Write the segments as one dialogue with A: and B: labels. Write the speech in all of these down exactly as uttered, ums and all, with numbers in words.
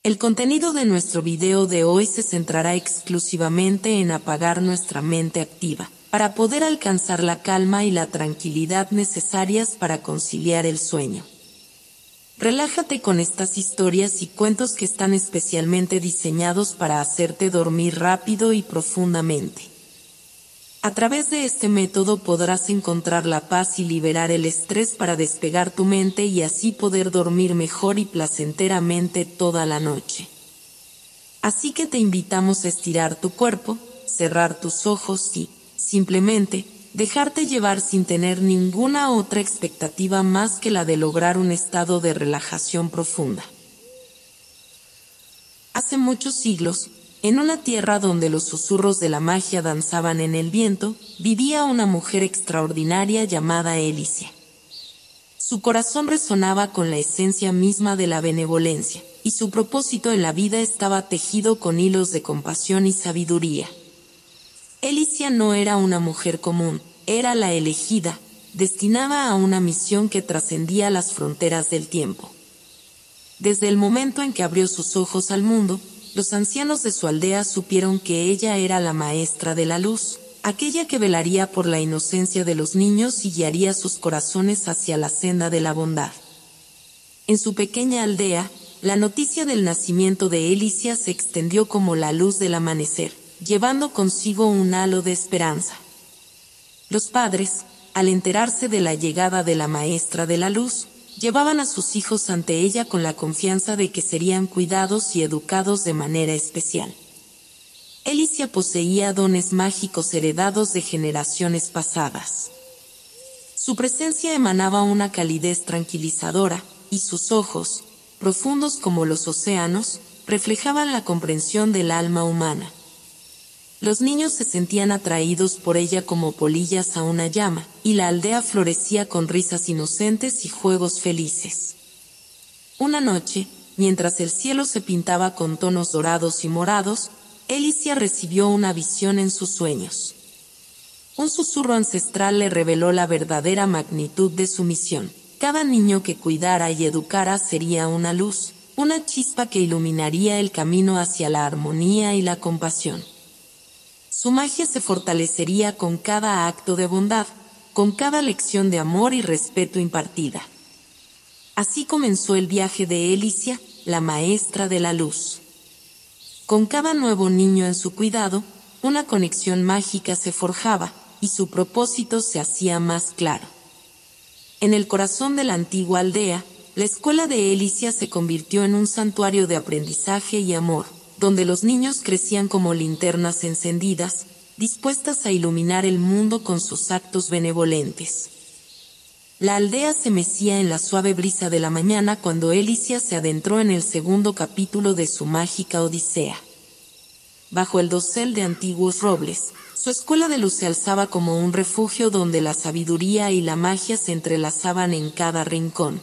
A: El contenido de nuestro video de hoy se centrará exclusivamente en apagar nuestra mente activa, para poder alcanzar la calma y la tranquilidad necesarias para conciliar el sueño. Relájate con estas historias y cuentos que están especialmente diseñados para hacerte dormir rápido y profundamente. A través de este método podrás encontrar la paz y liberar el estrés para despegar tu mente y así poder dormir mejor y placenteramente toda la noche. Así que te invitamos a estirar tu cuerpo, cerrar tus ojos y, simplemente, dejarte llevar sin tener ninguna otra expectativa más que la de lograr un estado de relajación profunda. Hace muchos siglos, en una tierra donde los susurros de la magia danzaban en el viento, vivía una mujer extraordinaria llamada Alicia. Su corazón resonaba con la esencia misma de la benevolencia, y su propósito en la vida estaba tejido con hilos de compasión y sabiduría. Alicia no era una mujer común, era la elegida, destinada a una misión que trascendía las fronteras del tiempo. Desde el momento en que abrió sus ojos al mundo, los ancianos de su aldea supieron que ella era la maestra de la luz, aquella que velaría por la inocencia de los niños y guiaría sus corazones hacia la senda de la bondad. En su pequeña aldea, la noticia del nacimiento de Alicia se extendió como la luz del amanecer, llevando consigo un halo de esperanza. Los padres, al enterarse de la llegada de la maestra de la luz, llevaban a sus hijos ante ella con la confianza de que serían cuidados y educados de manera especial. Alicia poseía dones mágicos heredados de generaciones pasadas. Su presencia emanaba una calidez tranquilizadora, y sus ojos, profundos como los océanos, reflejaban la comprensión del alma humana. Los niños se sentían atraídos por ella como polillas a una llama, y la aldea florecía con risas inocentes y juegos felices. Una noche, mientras el cielo se pintaba con tonos dorados y morados, Alicia recibió una visión en sus sueños. Un susurro ancestral le reveló la verdadera magnitud de su misión. Cada niño que cuidara y educara sería una luz, una chispa que iluminaría el camino hacia la armonía y la compasión. Su magia se fortalecería con cada acto de bondad, con cada lección de amor y respeto impartida. Así comenzó el viaje de Alicia, la maestra de la luz. Con cada nuevo niño en su cuidado, una conexión mágica se forjaba, y su propósito se hacía más claro. En el corazón de la antigua aldea, la escuela de Alicia se convirtió en un santuario de aprendizaje y amor, donde los niños crecían como linternas encendidas, dispuestas a iluminar el mundo con sus actos benevolentes. La aldea se mecía en la suave brisa de la mañana cuando Alicia se adentró en el segundo capítulo de su mágica odisea. Bajo el dosel de antiguos robles, su escuela de luz se alzaba como un refugio donde la sabiduría y la magia se entrelazaban en cada rincón.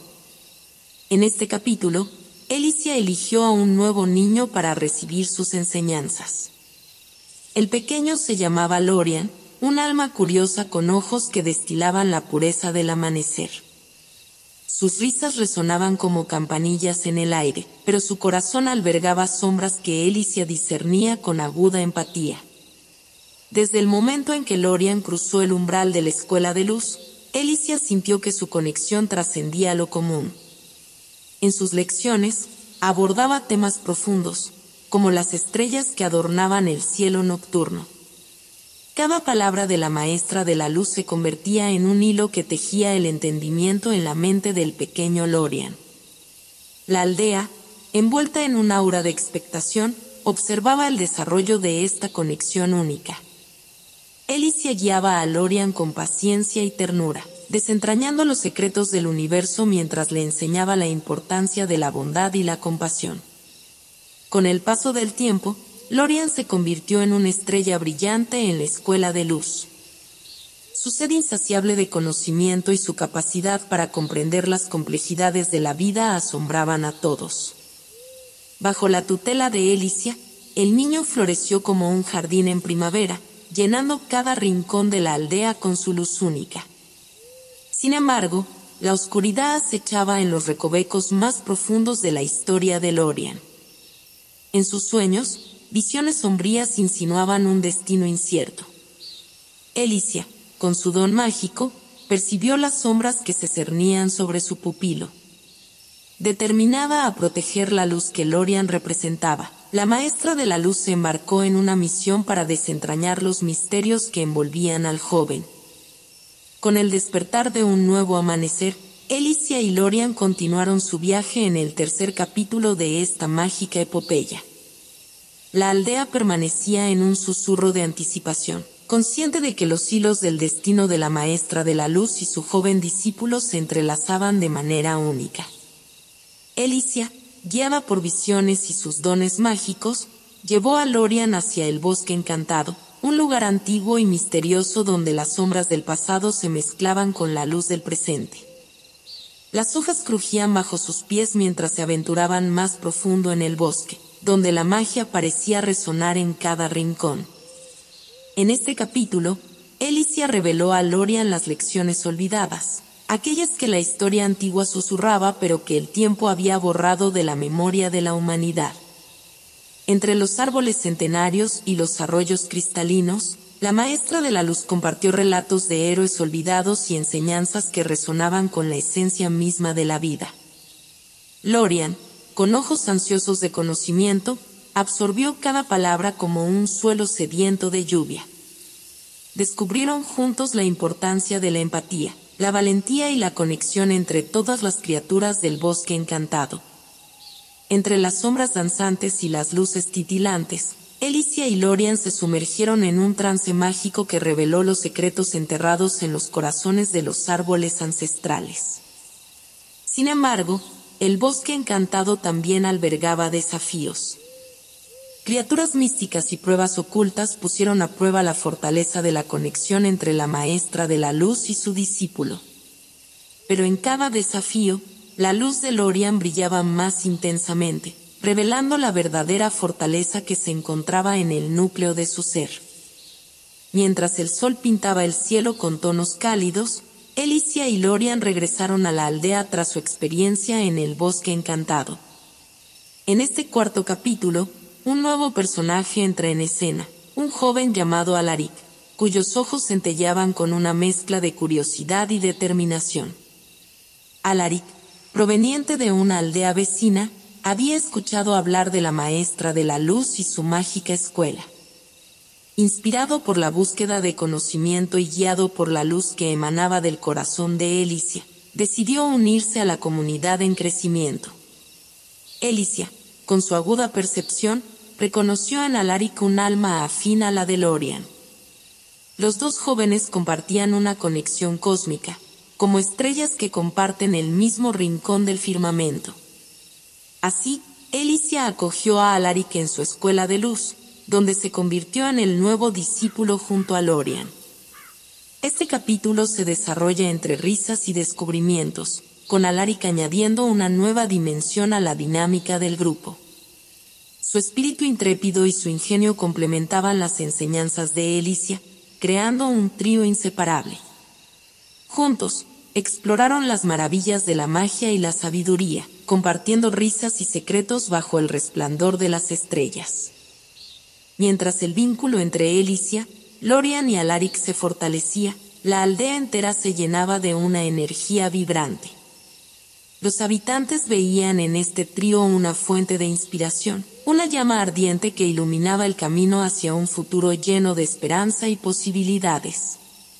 A: En este capítulo, Alicia eligió a un nuevo niño para recibir sus enseñanzas. El pequeño se llamaba Lorian, un alma curiosa con ojos que destilaban la pureza del amanecer. Sus risas resonaban como campanillas en el aire, pero su corazón albergaba sombras que Alicia discernía con aguda empatía. Desde el momento en que Lorian cruzó el umbral de la escuela de luz, Alicia sintió que su conexión trascendía lo común. En sus lecciones, abordaba temas profundos, como las estrellas que adornaban el cielo nocturno. Cada palabra de la maestra de la luz se convertía en un hilo que tejía el entendimiento en la mente del pequeño Lorian. La aldea, envuelta en un aura de expectación, observaba el desarrollo de esta conexión única. Alicia guiaba a Lorian con paciencia y ternura, desentrañando los secretos del universo mientras le enseñaba la importancia de la bondad y la compasión. Con el paso del tiempo, Lorian se convirtió en una estrella brillante en la escuela de luz. Su sed insaciable de conocimiento y su capacidad para comprender las complejidades de la vida asombraban a todos. Bajo la tutela de Alicia, el niño floreció como un jardín en primavera, llenando cada rincón de la aldea con su luz única. Sin embargo, la oscuridad acechaba en los recovecos más profundos de la historia de Lorian. En sus sueños, visiones sombrías insinuaban un destino incierto. Elicia, con su don mágico, percibió las sombras que se cernían sobre su pupilo. Determinada a proteger la luz que Lorian representaba, la maestra de la luz se embarcó en una misión para desentrañar los misterios que envolvían al joven. Con el despertar de un nuevo amanecer, Elicia y Lorian continuaron su viaje en el tercer capítulo de esta mágica epopeya. La aldea permanecía en un susurro de anticipación, consciente de que los hilos del destino de la maestra de la luz y su joven discípulo se entrelazaban de manera única. Elicia, guiada por visiones y sus dones mágicos, llevó a Lorian hacia el bosque encantado, un lugar antiguo y misterioso donde las sombras del pasado se mezclaban con la luz del presente. Las hojas crujían bajo sus pies mientras se aventuraban más profundo en el bosque, donde la magia parecía resonar en cada rincón. En este capítulo, Elicia reveló a Lorian las lecciones olvidadas, aquellas que la historia antigua susurraba pero que el tiempo había borrado de la memoria de la humanidad. Entre los árboles centenarios y los arroyos cristalinos, la maestra de la luz compartió relatos de héroes olvidados y enseñanzas que resonaban con la esencia misma de la vida. Lorian, con ojos ansiosos de conocimiento, absorbió cada palabra como un suelo sediento de lluvia. Descubrieron juntos la importancia de la empatía, la valentía y la conexión entre todas las criaturas del bosque encantado. Entre las sombras danzantes y las luces titilantes, Elicia y Lorian se sumergieron en un trance mágico que reveló los secretos enterrados en los corazones de los árboles ancestrales. Sin embargo, el bosque encantado también albergaba desafíos. Criaturas místicas y pruebas ocultas pusieron a prueba la fortaleza de la conexión entre la maestra de la luz y su discípulo. Pero en cada desafío, la luz de Lorian brillaba más intensamente, revelando la verdadera fortaleza que se encontraba en el núcleo de su ser. Mientras el sol pintaba el cielo con tonos cálidos, Elicia y Lorian regresaron a la aldea tras su experiencia en el bosque encantado. En este cuarto capítulo, un nuevo personaje entra en escena, un joven llamado Alaric, cuyos ojos centelleaban con una mezcla de curiosidad y determinación. Alaric, proveniente de una aldea vecina, había escuchado hablar de la maestra de la luz y su mágica escuela. Inspirado por la búsqueda de conocimiento y guiado por la luz que emanaba del corazón de Elicia, decidió unirse a la comunidad en crecimiento. Elicia, con su aguda percepción, reconoció en Alaric un alma afín a la de Lorian. Los dos jóvenes compartían una conexión cósmica, como estrellas que comparten el mismo rincón del firmamento. Así, Elicia acogió a Alaric en su escuela de luz, donde se convirtió en el nuevo discípulo junto a Lorian. Este capítulo se desarrolla entre risas y descubrimientos, con Alaric añadiendo una nueva dimensión a la dinámica del grupo. Su espíritu intrépido y su ingenio complementaban las enseñanzas de Elicia, creando un trío inseparable. Juntos, exploraron las maravillas de la magia y la sabiduría, compartiendo risas y secretos bajo el resplandor de las estrellas. Mientras el vínculo entre Elicia, Lorian y Alaric se fortalecía, la aldea entera se llenaba de una energía vibrante. Los habitantes veían en este trío una fuente de inspiración, una llama ardiente que iluminaba el camino hacia un futuro lleno de esperanza y posibilidades.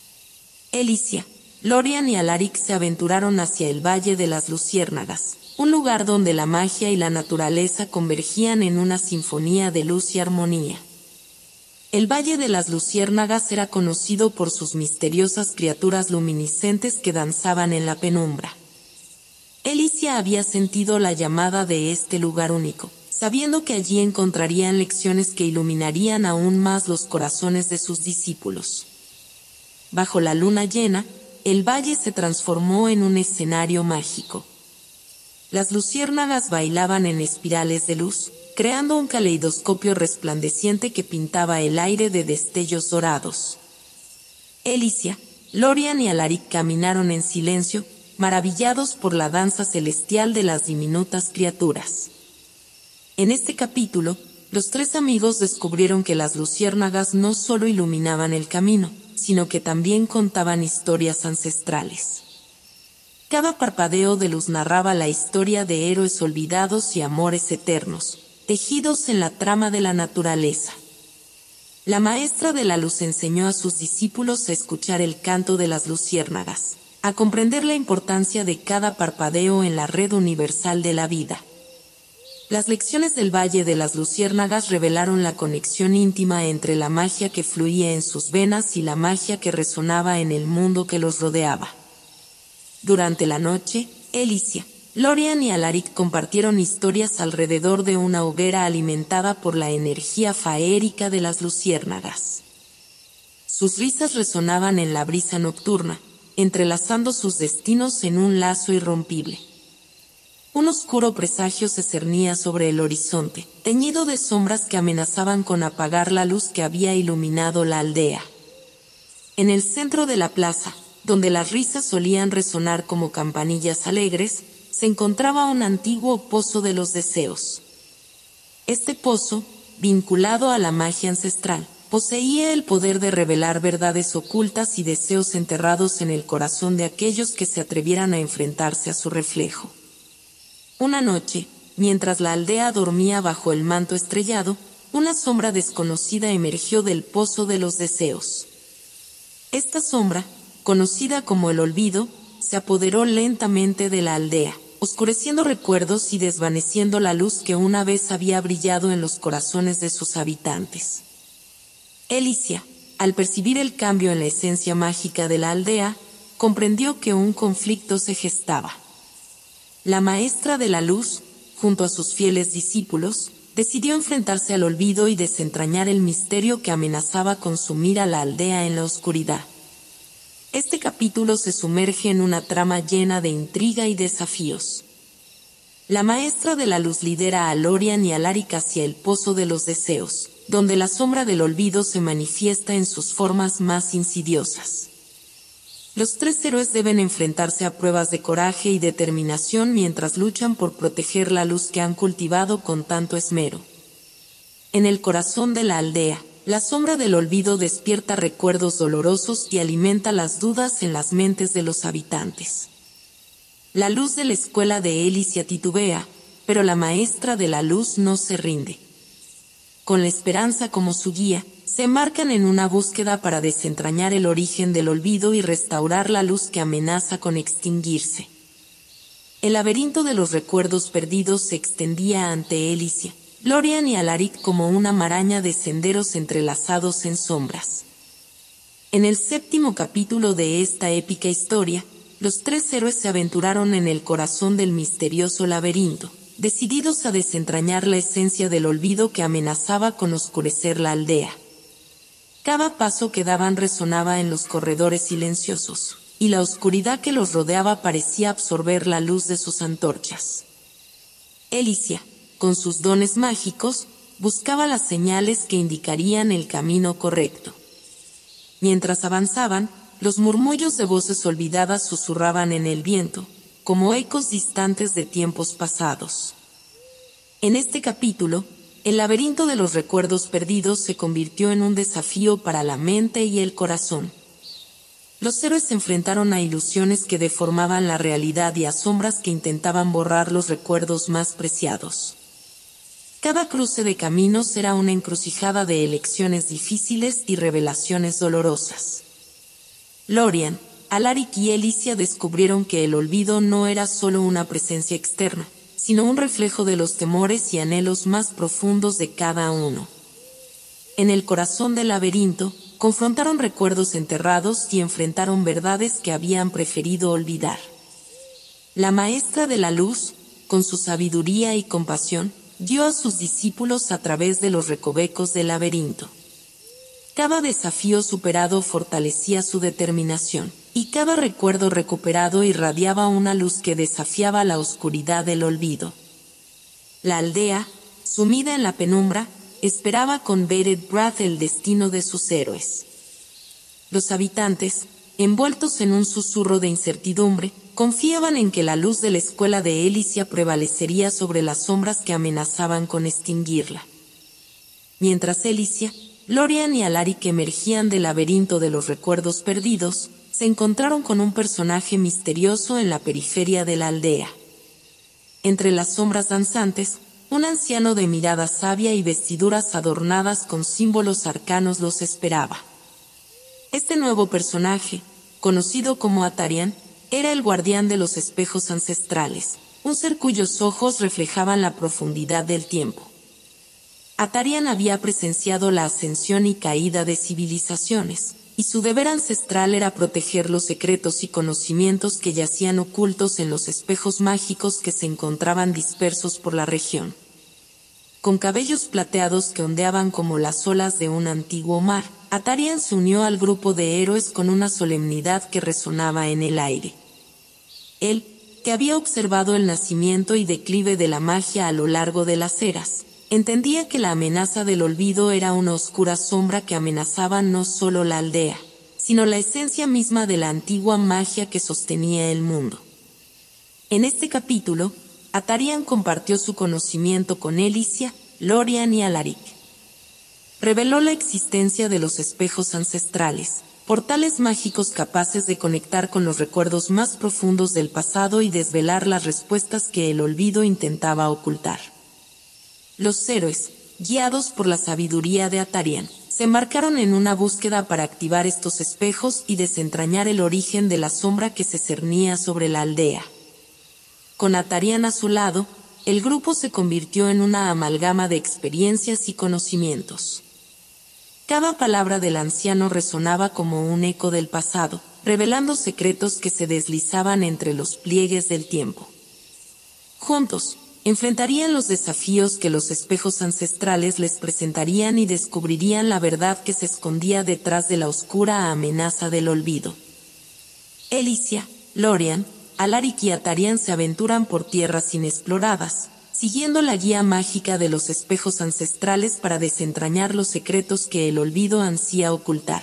A: Elicia, Lorian y Alaric se aventuraron hacia el Valle de las Luciérnagas, un lugar donde la magia y la naturaleza convergían en una sinfonía de luz y armonía. El Valle de las Luciérnagas era conocido por sus misteriosas criaturas luminiscentes que danzaban en la penumbra. Elicia había sentido la llamada de este lugar único, sabiendo que allí encontrarían lecciones que iluminarían aún más los corazones de sus discípulos. Bajo la luna llena, el valle se transformó en un escenario mágico. Las luciérnagas bailaban en espirales de luz, creando un caleidoscopio resplandeciente que pintaba el aire de destellos dorados. Elicia, Lorian y Alaric caminaron en silencio, maravillados por la danza celestial de las diminutas criaturas. En este capítulo, los tres amigos descubrieron que las luciérnagas no solo iluminaban el camino, sino que también contaban historias ancestrales. Cada parpadeo de luz narraba la historia de héroes olvidados y amores eternos, tejidos en la trama de la naturaleza. La maestra de la luz enseñó a sus discípulos a escuchar el canto de las luciérnagas, a comprender la importancia de cada parpadeo en la red universal de la vida. Las lecciones del Valle de las Luciérnagas revelaron la conexión íntima entre la magia que fluía en sus venas y la magia que resonaba en el mundo que los rodeaba. Durante la noche, Alicia, Lorian y Alaric compartieron historias alrededor de una hoguera alimentada por la energía faérica de las luciérnagas. Sus risas resonaban en la brisa nocturna, entrelazando sus destinos en un lazo irrompible. Un oscuro presagio se cernía sobre el horizonte, teñido de sombras que amenazaban con apagar la luz que había iluminado la aldea. En el centro de la plaza, donde las risas solían resonar como campanillas alegres, se encontraba un antiguo pozo de los deseos. Este pozo, vinculado a la magia ancestral, poseía el poder de revelar verdades ocultas y deseos enterrados en el corazón de aquellos que se atrevieran a enfrentarse a su reflejo. Una noche, mientras la aldea dormía bajo el manto estrellado, una sombra desconocida emergió del pozo de los deseos. Esta sombra, conocida como el olvido, se apoderó lentamente de la aldea, oscureciendo recuerdos y desvaneciendo la luz que una vez había brillado en los corazones de sus habitantes. Alicia, al percibir el cambio en la esencia mágica de la aldea, comprendió que un conflicto se gestaba. La maestra de la luz, junto a sus fieles discípulos, decidió enfrentarse al olvido y desentrañar el misterio que amenazaba consumir a la aldea en la oscuridad. Este capítulo se sumerge en una trama llena de intriga y desafíos. La maestra de la luz lidera a Lorian y Alaric hacia el pozo de los deseos, donde la sombra del olvido se manifiesta en sus formas más insidiosas. Los tres héroes deben enfrentarse a pruebas de coraje y determinación mientras luchan por proteger la luz que han cultivado con tanto esmero. En el corazón de la aldea, la sombra del olvido despierta recuerdos dolorosos y alimenta las dudas en las mentes de los habitantes. La luz de la escuela de Alicia titubea, pero la maestra de la luz no se rinde. Con la esperanza como su guía, se embarcan en una búsqueda para desentrañar el origen del olvido y restaurar la luz que amenaza con extinguirse. El laberinto de los recuerdos perdidos se extendía ante Alicia, Lorian y Alaric como una maraña de senderos entrelazados en sombras. En el séptimo capítulo de esta épica historia, los tres héroes se aventuraron en el corazón del misterioso laberinto, decididos a desentrañar la esencia del olvido que amenazaba con oscurecer la aldea. Cada paso que daban resonaba en los corredores silenciosos, y la oscuridad que los rodeaba parecía absorber la luz de sus antorchas. Alicia, con sus dones mágicos, buscaba las señales que indicarían el camino correcto. Mientras avanzaban, los murmullos de voces olvidadas susurraban en el viento, como ecos distantes de tiempos pasados. En este capítulo, el laberinto de los recuerdos perdidos se convirtió en un desafío para la mente y el corazón. Los héroes se enfrentaron a ilusiones que deformaban la realidad y a sombras que intentaban borrar los recuerdos más preciados. Cada cruce de caminos era una encrucijada de elecciones difíciles y revelaciones dolorosas. Lorian, Alaric y Alicia descubrieron que el olvido no era solo una presencia externa, sino un reflejo de los temores y anhelos más profundos de cada uno. En el corazón del laberinto, confrontaron recuerdos enterrados y enfrentaron verdades que habían preferido olvidar. La maestra de la luz, con su sabiduría y compasión, guió a sus discípulos a través de los recovecos del laberinto. Cada desafío superado fortalecía su determinación, y cada recuerdo recuperado irradiaba una luz que desafiaba la oscuridad del olvido. La aldea, sumida en la penumbra, esperaba con bated breath el destino de sus héroes. Los habitantes, envueltos en un susurro de incertidumbre, confiaban en que la luz de la escuela de Elicia prevalecería sobre las sombras que amenazaban con extinguirla. Mientras Elicia, Lorian y Alaric emergían del laberinto de los recuerdos perdidos, se encontraron con un personaje misterioso en la periferia de la aldea. Entre las sombras danzantes, un anciano de mirada sabia y vestiduras adornadas con símbolos arcanos los esperaba. Este nuevo personaje, conocido como Atarian, era el guardián de los espejos ancestrales, un ser cuyos ojos reflejaban la profundidad del tiempo. Atarian había presenciado la ascensión y caída de civilizaciones, y su deber ancestral era proteger los secretos y conocimientos que yacían ocultos en los espejos mágicos que se encontraban dispersos por la región. Con cabellos plateados que ondeaban como las olas de un antiguo mar, Atarian se unió al grupo de héroes con una solemnidad que resonaba en el aire. Él, que había observado el nacimiento y declive de la magia a lo largo de las eras, entendía que la amenaza del olvido era una oscura sombra que amenazaba no solo la aldea, sino la esencia misma de la antigua magia que sostenía el mundo. En este capítulo, Atarian compartió su conocimiento con Elicia, Lorian y Alaric. Reveló la existencia de los espejos ancestrales, portales mágicos capaces de conectar con los recuerdos más profundos del pasado y desvelar las respuestas que el olvido intentaba ocultar. Los héroes, guiados por la sabiduría de Atarian, se embarcaron en una búsqueda para activar estos espejos y desentrañar el origen de la sombra que se cernía sobre la aldea. Con Atarian a su lado, el grupo se convirtió en una amalgama de experiencias y conocimientos. Cada palabra del anciano resonaba como un eco del pasado, revelando secretos que se deslizaban entre los pliegues del tiempo. Juntos, enfrentarían los desafíos que los espejos ancestrales les presentarían y descubrirían la verdad que se escondía detrás de la oscura amenaza del olvido. Elicia, Lorian, Alaric y Atarian se aventuran por tierras inexploradas, siguiendo la guía mágica de los espejos ancestrales para desentrañar los secretos que el olvido ansía ocultar.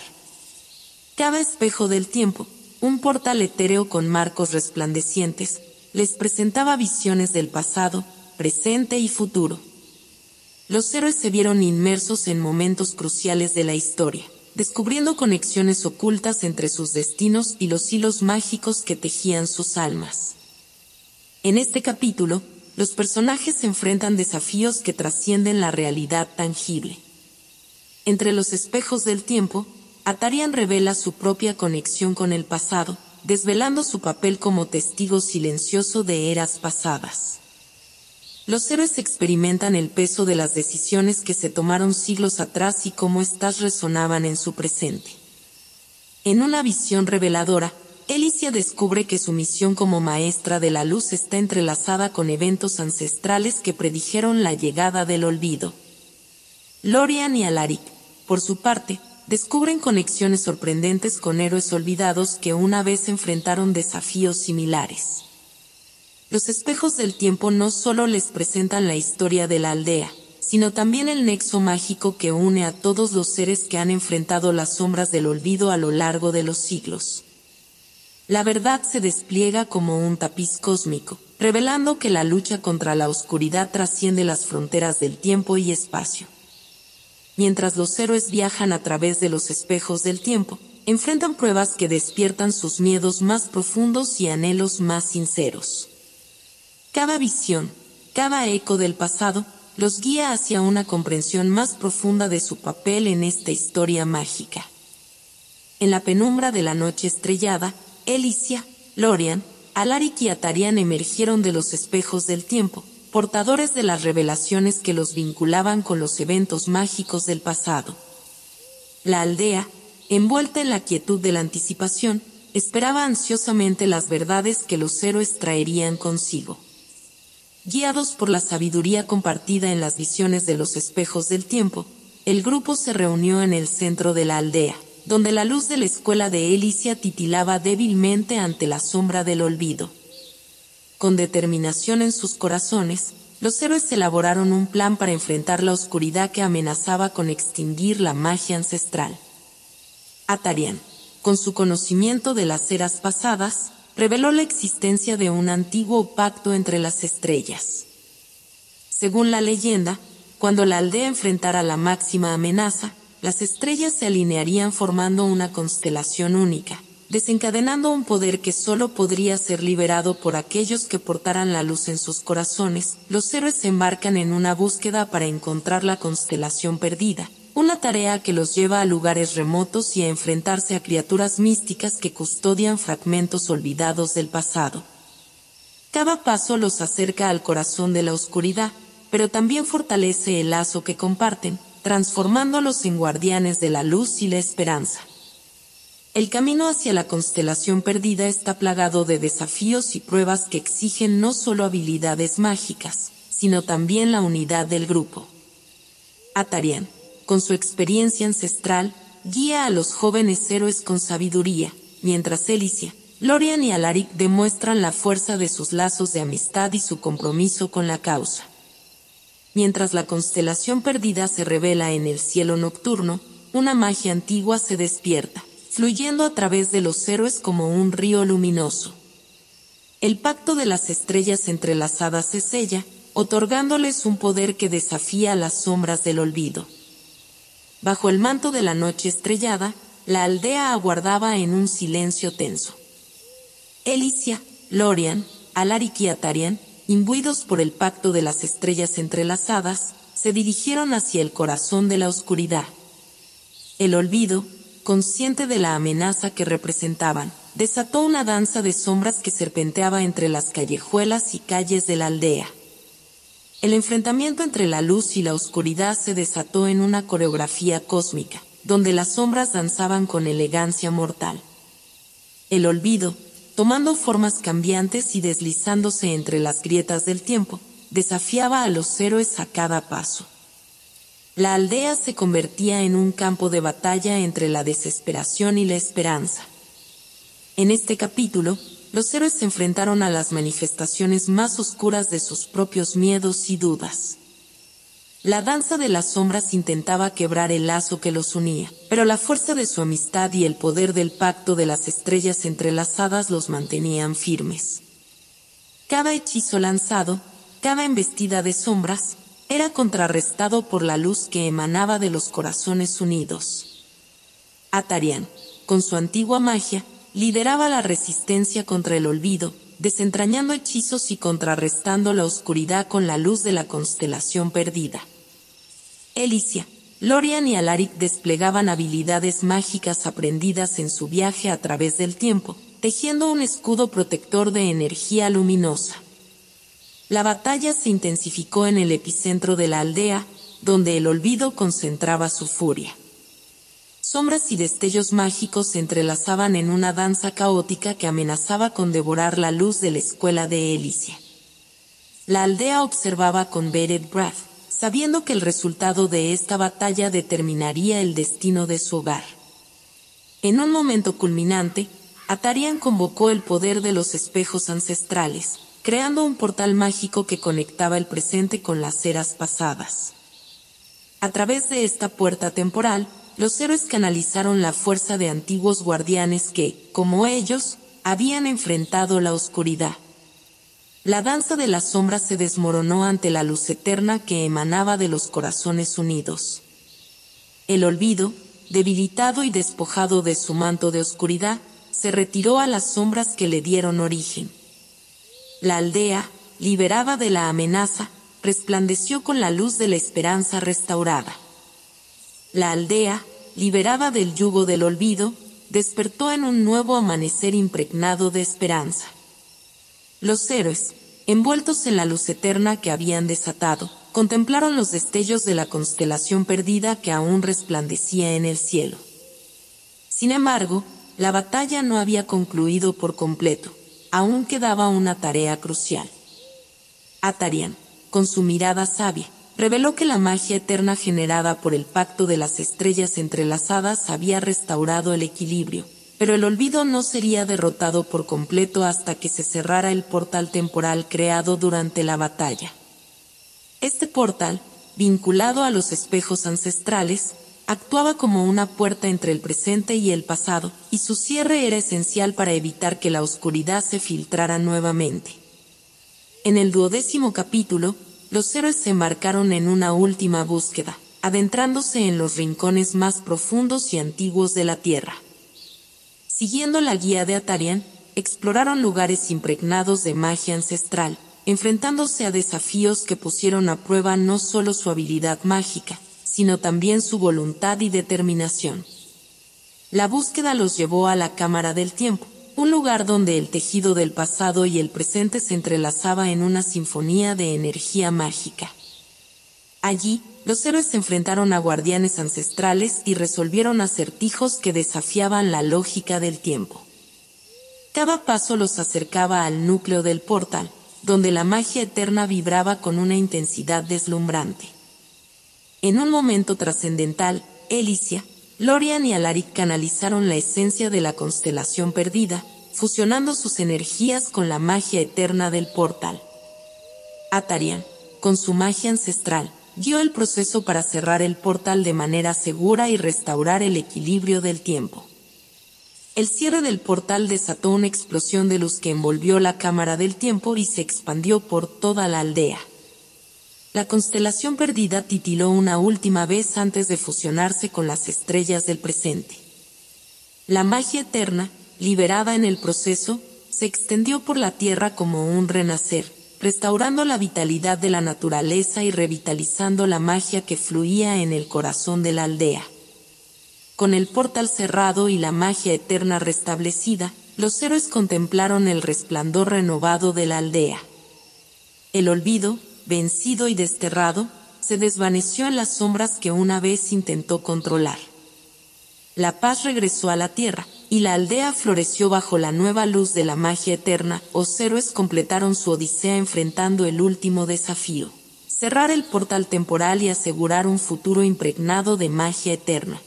A: Cada espejo del tiempo, un portal etéreo con marcos resplandecientes, les presentaba visiones del pasado, presente y futuro. Los héroes se vieron inmersos en momentos cruciales de la historia, descubriendo conexiones ocultas entre sus destinos y los hilos mágicos que tejían sus almas. En este capítulo, los personajes enfrentan desafíos que trascienden la realidad tangible. Entre los espejos del tiempo, Atarian revela su propia conexión con el pasado, desvelando su papel como testigo silencioso de eras pasadas. Los héroes experimentan el peso de las decisiones que se tomaron siglos atrás y cómo éstas resonaban en su presente. En una visión reveladora, Elicia descubre que su misión como maestra de la luz está entrelazada con eventos ancestrales que predijeron la llegada del olvido. Lorian y Alaric, por su parte, descubren conexiones sorprendentes con héroes olvidados que una vez enfrentaron desafíos similares. Los espejos del tiempo no solo les presentan la historia de la aldea, sino también el nexo mágico que une a todos los seres que han enfrentado las sombras del olvido a lo largo de los siglos. La verdad se despliega como un tapiz cósmico, revelando que la lucha contra la oscuridad trasciende las fronteras del tiempo y espacio. Mientras los héroes viajan a través de los espejos del tiempo, enfrentan pruebas que despiertan sus miedos más profundos y anhelos más sinceros. Cada visión, cada eco del pasado, los guía hacia una comprensión más profunda de su papel en esta historia mágica. En la penumbra de la noche estrellada, Elicia, Lorian, Alaric y Atarian emergieron de los espejos del tiempo, portadores de las revelaciones que los vinculaban con los eventos mágicos del pasado. La aldea, envuelta en la quietud de la anticipación, esperaba ansiosamente las verdades que los héroes traerían consigo. Guiados por la sabiduría compartida en las visiones de los espejos del tiempo, el grupo se reunió en el centro de la aldea, donde la luz de la escuela de Elicia titilaba débilmente ante la sombra del olvido. Con determinación en sus corazones, los héroes elaboraron un plan para enfrentar la oscuridad que amenazaba con extinguir la magia ancestral. Atarian, con su conocimiento de las eras pasadas, reveló la existencia de un antiguo pacto entre las estrellas. Según la leyenda, cuando la aldea enfrentara la máxima amenaza, las estrellas se alinearían formando una constelación única, desencadenando un poder que solo podría ser liberado por aquellos que portaran la luz en sus corazones. Los héroes se embarcan en una búsqueda para encontrar la constelación perdida, una tarea que los lleva a lugares remotos y a enfrentarse a criaturas místicas que custodian fragmentos olvidados del pasado. Cada paso los acerca al corazón de la oscuridad, pero también fortalece el lazo que comparten, transformándolos en guardianes de la luz y la esperanza. El camino hacia la constelación perdida está plagado de desafíos y pruebas que exigen no solo habilidades mágicas, sino también la unidad del grupo. Atarian, con su experiencia ancestral, guía a los jóvenes héroes con sabiduría, mientras Elicia, Lorian y Alaric demuestran la fuerza de sus lazos de amistad y su compromiso con la causa. Mientras la constelación perdida se revela en el cielo nocturno, una magia antigua se despierta, fluyendo a través de los héroes como un río luminoso. El pacto de las estrellas entrelazadas se sella, otorgándoles un poder que desafía las sombras del olvido. Bajo el manto de la noche estrellada, la aldea aguardaba en un silencio tenso. Elicia, Lorian, Alaric y Atarian, imbuidos por el pacto de las estrellas entrelazadas, se dirigieron hacia el corazón de la oscuridad. El olvido, consciente de la amenaza que representaban, desató una danza de sombras que serpenteaba entre las callejuelas y calles de la aldea. El enfrentamiento entre la luz y la oscuridad se desató en una coreografía cósmica, donde las sombras danzaban con elegancia mortal. El olvido, tomando formas cambiantes y deslizándose entre las grietas del tiempo, desafiaba a los héroes a cada paso. La aldea se convertía en un campo de batalla entre la desesperación y la esperanza. En este capítulo, los héroes se enfrentaron a las manifestaciones más oscuras de sus propios miedos y dudas. La danza de las sombras intentaba quebrar el lazo que los unía, pero la fuerza de su amistad y el poder del pacto de las estrellas entrelazadas los mantenían firmes. Cada hechizo lanzado, cada embestida de sombras, era contrarrestado por la luz que emanaba de los corazones unidos. Atarian, con su antigua magia, lideraba la resistencia contra el olvido, desentrañando hechizos y contrarrestando la oscuridad con la luz de la constelación perdida. Elicia, Lorian y Alaric desplegaban habilidades mágicas aprendidas en su viaje a través del tiempo, tejiendo un escudo protector de energía luminosa. La batalla se intensificó en el epicentro de la aldea, donde el olvido concentraba su furia. Sombras y destellos mágicos se entrelazaban en una danza caótica que amenazaba con devorar la luz de la escuela de Elicia. La aldea observaba con bated breath, sabiendo que el resultado de esta batalla determinaría el destino de su hogar. En un momento culminante, Atarian convocó el poder de los espejos ancestrales, creando un portal mágico que conectaba el presente con las eras pasadas. A través de esta puerta temporal, los héroes canalizaron la fuerza de antiguos guardianes que, como ellos, habían enfrentado la oscuridad. La danza de las sombras se desmoronó ante la luz eterna que emanaba de los corazones unidos. El olvido, debilitado y despojado de su manto de oscuridad, se retiró a las sombras que le dieron origen. La aldea, liberada de la amenaza, resplandeció con la luz de la esperanza restaurada. La aldea, liberada del yugo del olvido, despertó en un nuevo amanecer impregnado de esperanza. Los héroes, envueltos en la luz eterna que habían desatado, contemplaron los destellos de la constelación perdida que aún resplandecía en el cielo. Sin embargo, la batalla no había concluido por completo, aún quedaba una tarea crucial. Atarian, con su mirada sabia, reveló que la magia eterna generada por el pacto de las estrellas entrelazadas había restaurado el equilibrio, pero el olvido no sería derrotado por completo hasta que se cerrara el portal temporal creado durante la batalla. Este portal, vinculado a los espejos ancestrales, Actuaba como una puerta entre el presente y el pasado, y su cierre era esencial para evitar que la oscuridad se filtrara nuevamente. En el duodécimo capítulo, los héroes se embarcaron en una última búsqueda, adentrándose en los rincones más profundos y antiguos de la Tierra. Siguiendo la guía de Atarian, exploraron lugares impregnados de magia ancestral, enfrentándose a desafíos que pusieron a prueba no solo su habilidad mágica, sino también su voluntad y determinación. La búsqueda los llevó a la Cámara del Tiempo, un lugar donde el tejido del pasado y el presente se entrelazaba en una sinfonía de energía mágica. Allí, los héroes se enfrentaron a guardianes ancestrales y resolvieron acertijos que desafiaban la lógica del tiempo. Cada paso los acercaba al núcleo del portal, donde la magia eterna vibraba con una intensidad deslumbrante. En un momento trascendental, Elicia, Lorian y Alaric canalizaron la esencia de la constelación perdida, fusionando sus energías con la magia eterna del portal. Atarian, con su magia ancestral, guió el proceso para cerrar el portal de manera segura y restaurar el equilibrio del tiempo. El cierre del portal desató una explosión de luz que envolvió la Cámara del Tiempo y se expandió por toda la aldea. La constelación perdida titiló una última vez antes de fusionarse con las estrellas del presente. La magia eterna, liberada en el proceso, se extendió por la tierra como un renacer, restaurando la vitalidad de la naturaleza y revitalizando la magia que fluía en el corazón de la aldea. Con el portal cerrado y la magia eterna restablecida, los héroes contemplaron el resplandor renovado de la aldea. El olvido, vencido y desterrado, se desvaneció en las sombras que una vez intentó controlar. La paz regresó a la tierra, y la aldea floreció bajo la nueva luz de la magia eterna. Los héroes completaron su odisea enfrentando el último desafío: cerrar el portal temporal y asegurar un futuro impregnado de magia eterna.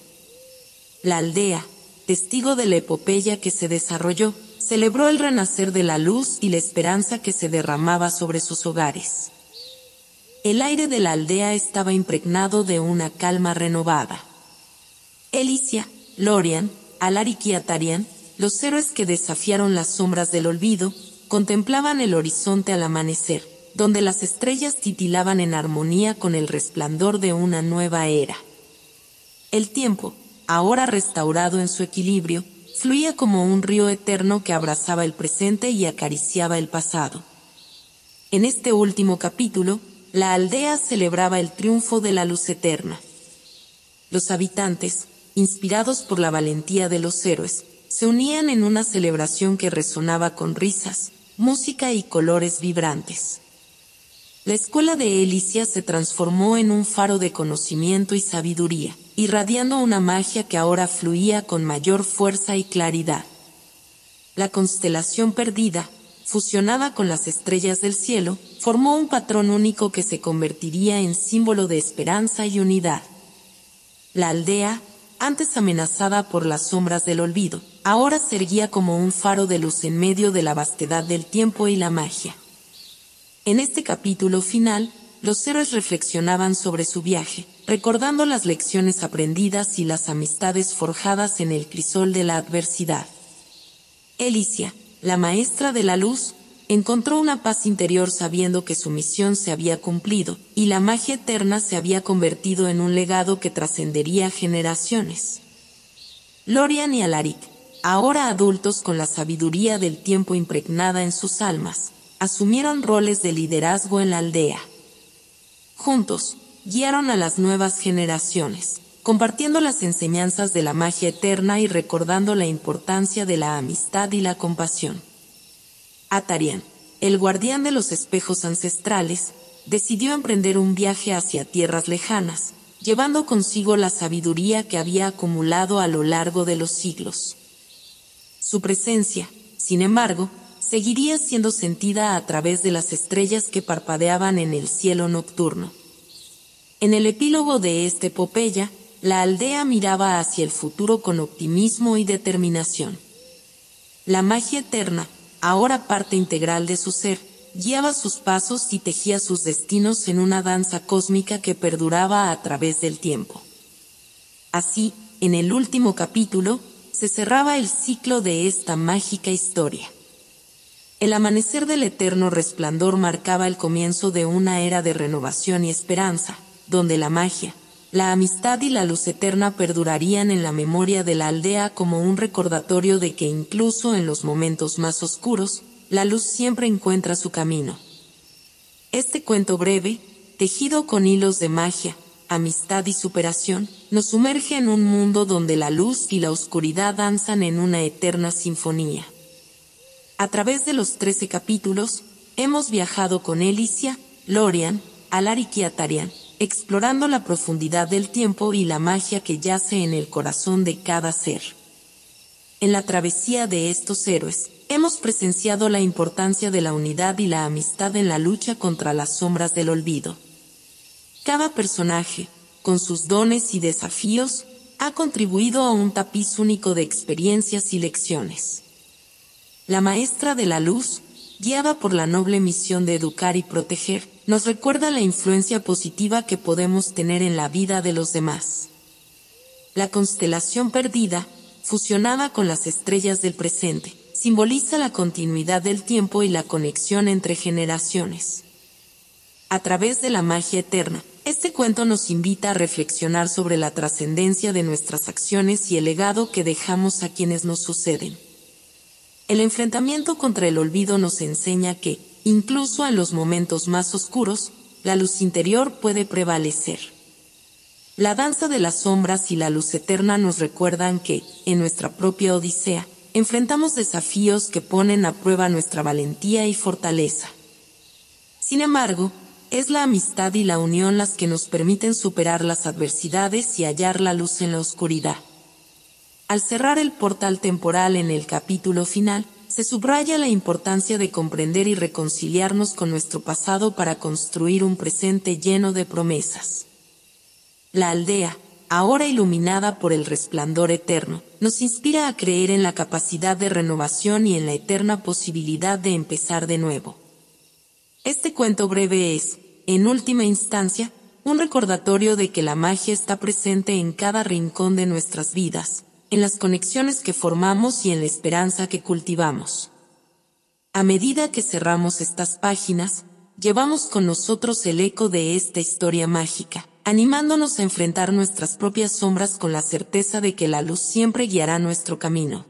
A: La aldea, testigo de la epopeya que se desarrolló, celebró el renacer de la luz y la esperanza que se derramaba sobre sus hogares. El aire de la aldea estaba impregnado de una calma renovada. Elicia, Lorian, Alaric y Atarian, los héroes que desafiaron las sombras del olvido, contemplaban el horizonte al amanecer, donde las estrellas titilaban en armonía con el resplandor de una nueva era. El tiempo, ahora restaurado en su equilibrio, fluía como un río eterno que abrazaba el presente y acariciaba el pasado. En este último capítulo, la aldea celebraba el triunfo de la luz eterna. Los habitantes, inspirados por la valentía de los héroes, se unían en una celebración que resonaba con risas, música y colores vibrantes. La escuela de Elicia se transformó en un faro de conocimiento y sabiduría, irradiando una magia que ahora fluía con mayor fuerza y claridad. La constelación perdida, fusionada con las estrellas del cielo, formó un patrón único que se convertiría en símbolo de esperanza y unidad. La aldea, antes amenazada por las sombras del olvido, ahora se erguía como un faro de luz en medio de la vastedad del tiempo y la magia. En este capítulo final, los héroes reflexionaban sobre su viaje, recordando las lecciones aprendidas y las amistades forjadas en el crisol de la adversidad. Elicia, la maestra de la luz, encontró una paz interior sabiendo que su misión se había cumplido, y la magia eterna se había convertido en un legado que trascendería generaciones. Lorian y Alaric, ahora adultos con la sabiduría del tiempo impregnada en sus almas, asumieron roles de liderazgo en la aldea. Juntos, guiaron a las nuevas generaciones, compartiendo las enseñanzas de la magia eterna y recordando la importancia de la amistad y la compasión. Atarian, el guardián de los espejos ancestrales, decidió emprender un viaje hacia tierras lejanas, llevando consigo la sabiduría que había acumulado a lo largo de los siglos. Su presencia, sin embargo, seguiría siendo sentida a través de las estrellas que parpadeaban en el cielo nocturno. En el epílogo de esta epopeya, la aldea miraba hacia el futuro con optimismo y determinación. La magia eterna, ahora parte integral de su ser, guiaba sus pasos y tejía sus destinos en una danza cósmica que perduraba a través del tiempo. Así, en el último capítulo, se cerraba el ciclo de esta mágica historia. El amanecer del eterno resplandor marcaba el comienzo de una era de renovación y esperanza, donde la magia, la amistad y la luz eterna perdurarían en la memoria de la aldea como un recordatorio de que incluso en los momentos más oscuros, la luz siempre encuentra su camino. Este cuento breve, tejido con hilos de magia, amistad y superación, nos sumerge en un mundo donde la luz y la oscuridad danzan en una eterna sinfonía. A través de los trece capítulos, hemos viajado con Elicia, Lorian, Alaric y Atarian, explorando la profundidad del tiempo y la magia que yace en el corazón de cada ser. En la travesía de estos héroes, hemos presenciado la importancia de la unidad y la amistad en la lucha contra las sombras del olvido. Cada personaje, con sus dones y desafíos, ha contribuido a un tapiz único de experiencias y lecciones. La maestra de la luz, guiada por la noble misión de educar y proteger, nos recuerda la influencia positiva que podemos tener en la vida de los demás. La constelación perdida, fusionada con las estrellas del presente, simboliza la continuidad del tiempo y la conexión entre generaciones. A través de la magia eterna, este cuento nos invita a reflexionar sobre la trascendencia de nuestras acciones y el legado que dejamos a quienes nos suceden. El enfrentamiento contra el olvido nos enseña que, incluso en los momentos más oscuros, la luz interior puede prevalecer. La danza de las sombras y la luz eterna nos recuerdan que, en nuestra propia odisea, enfrentamos desafíos que ponen a prueba nuestra valentía y fortaleza. Sin embargo, es la amistad y la unión las que nos permiten superar las adversidades y hallar la luz en la oscuridad. Al cerrar el portal temporal en el capítulo final, se subraya la importancia de comprender y reconciliarnos con nuestro pasado para construir un presente lleno de promesas. La aldea, ahora iluminada por el resplandor eterno, nos inspira a creer en la capacidad de renovación y en la eterna posibilidad de empezar de nuevo. Este cuento breve es, en última instancia, un recordatorio de que la magia está presente en cada rincón de nuestras vidas, en las conexiones que formamos y en la esperanza que cultivamos. A medida que cerramos estas páginas, llevamos con nosotros el eco de esta historia mágica, animándonos a enfrentar nuestras propias sombras con la certeza de que la luz siempre guiará nuestro camino.